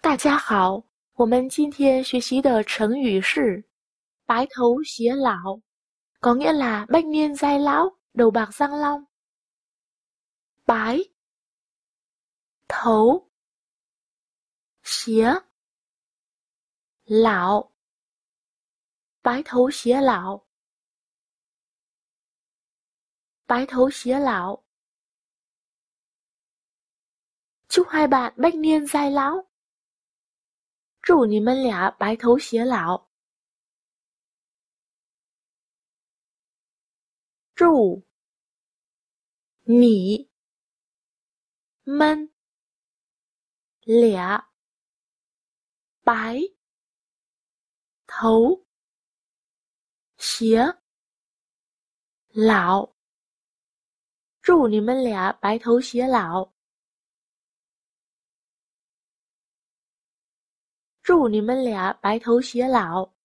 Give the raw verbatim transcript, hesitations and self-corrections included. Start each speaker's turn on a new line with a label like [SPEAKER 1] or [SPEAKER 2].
[SPEAKER 1] 大家好，我们今天学习的成语是白头偕老, có nghĩa là bách niên giai lão, đầu bạc răng long. Bái, thấu, xía, lão, bái thấu xía lão, bái thấu xía lão. Chúc hai bạn bách niên giai lão. 祝你们俩白头偕老。祝你们俩白头偕老。祝你们俩白头偕老。祝你们俩白头偕老。